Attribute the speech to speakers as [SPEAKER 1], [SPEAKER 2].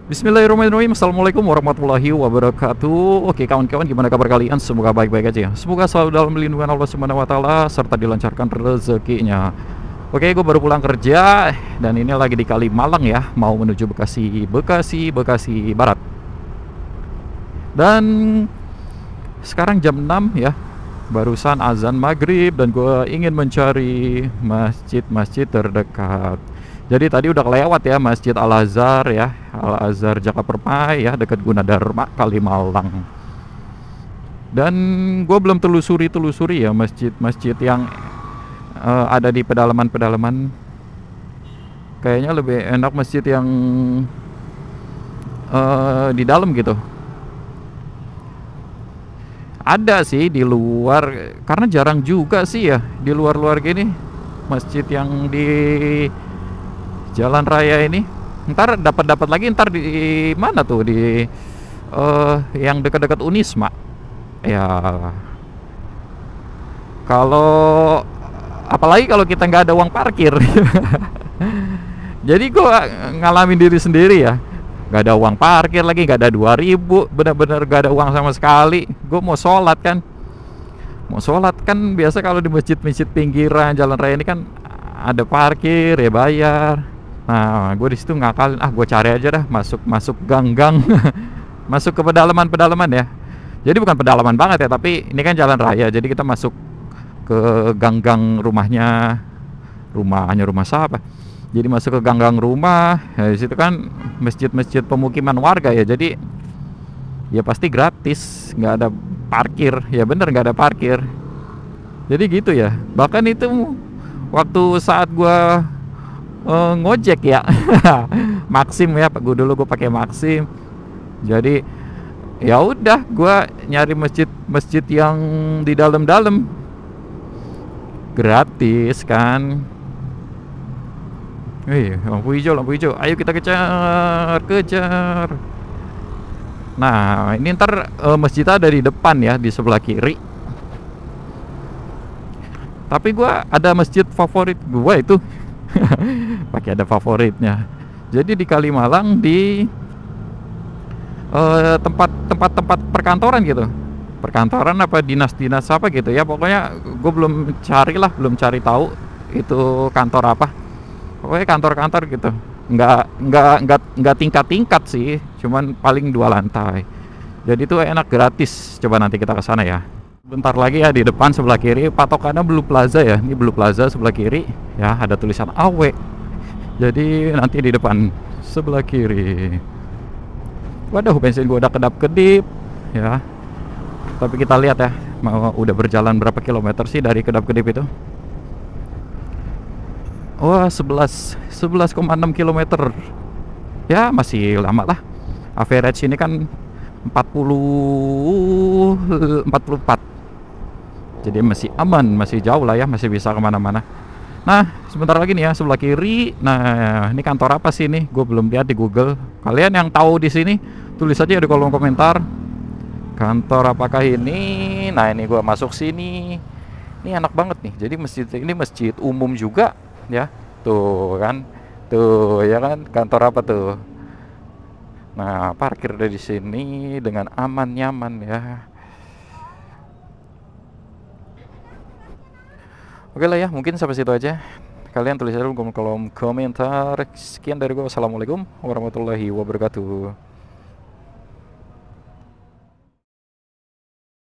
[SPEAKER 1] Bismillahirrahmanirrahim. Assalamualaikum warahmatullahi wabarakatuh. Oke kawan-kawan, gimana kabar kalian? Semoga baik-baik aja ya. Semoga selalu dalam lindungan Allah Subhanahu wa taala serta dilancarkan rezekinya. Oke, gue baru pulang kerja dan ini lagi di Kalimalang ya, mau menuju Bekasi Barat. Dan sekarang jam 6 ya. Barusan azan maghrib dan gue ingin mencari masjid-masjid terdekat. Jadi tadi udah kelewat ya Masjid Al-Azhar ya, Al-Azhar Jakapermai ya, dekat Gunadarma Kalimalang. Dan gue belum telusuri ya masjid-masjid yang ada di pedalaman-pedalaman. Kayaknya lebih enak masjid yang di dalam gitu. Ada sih di luar, karena jarang juga sih ya di luar-luar gini masjid yang di jalan raya ini. Ntar dapat lagi ntar di mana tuh, di yang dekat-dekat Unisma ya. Kalau apalagi kalau kita nggak ada uang parkir. Jadi gue ngalamin diri sendiri ya, nggak ada uang parkir lagi, nggak ada 2000, bener-bener nggak ada uang sama sekali. Gue mau sholat kan biasa kalau di masjid-masjid pinggiran jalan raya ini kan ada parkir ya, bayar. Nah, gue di situ ngakalin, gue cari aja dah masuk gang-gang, masuk ke pedalaman ya. Jadi bukan pedalaman banget ya, tapi ini kan jalan raya, jadi kita masuk ke gang-gang rumah siapa? Jadi masuk ke gang-gang rumah, ya, di situ kan masjid-masjid pemukiman warga ya, jadi ya pasti gratis, nggak ada parkir, ya bener nggak ada parkir. Jadi gitu ya. Bahkan itu waktu saat gue ngojek ya, Maxim ya, gue dulu pakai Maxim. Jadi ya udah, gue nyari masjid yang di dalam-dalam gratis kan. Lampu hijau, ayo kita kejar. Nah, ini ntar masjid ada di depan ya, di sebelah kiri. Tapi gue ada masjid favorit gue itu. Pakai ada favoritnya. Jadi di Kalimalang, di tempat perkantoran gitu, perkantoran apa dinas apa gitu ya, pokoknya gue belum cari tahu itu kantor apa. Pokoknya kantor gitu, nggak tingkat sih, cuman paling 2 lantai. Jadi itu enak, gratis. Coba nanti kita ke sana ya. Bentar lagi ya, di depan sebelah kiri patokannya Blue Plaza ya. Ini Blue Plaza sebelah kiri ya, ada tulisan AW. Jadi nanti di depan sebelah kiri. Waduh, bensin gue udah kedap-kedip ya. Tapi kita lihat ya, udah berjalan berapa kilometer sih dari kedap-kedip itu. Wah, 11,6 kilometer. Ya masih lama lah. Average ini kan 44. Jadi masih aman, masih jauh lah ya, masih bisa kemana-mana. Nah, sebentar lagi nih ya, sebelah kiri. Nah, ini kantor apa sih ini? Gue belum lihat di Google. Kalian yang tahu di sini, tulis aja di kolom komentar. Kantor apakah ini? Nah, ini gue masuk sini. Ini enak banget nih. Jadi masjid ini masjid umum juga ya. Tuh kan, tuh ya kan, kantor apa tuh? Nah, parkir dari sini dengan aman, nyaman ya. Oke lah ya, mungkin sampai situ aja. Kalian tulis aja di kolom komentar. Sekian dari gue. Assalamualaikum warahmatullahi wabarakatuh.